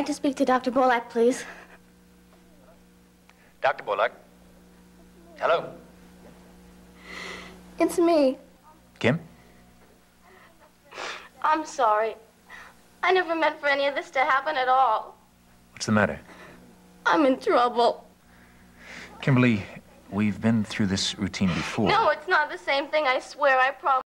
like to speak to Dr. Bolak, please. Dr. Bolak. Hello. It's me. Kim? I'm sorry. I never meant for any of this to happen at all. What's the matter? I'm in trouble. Kimberly, we've been through this routine before. No, it's not the same thing, I swear. I promise.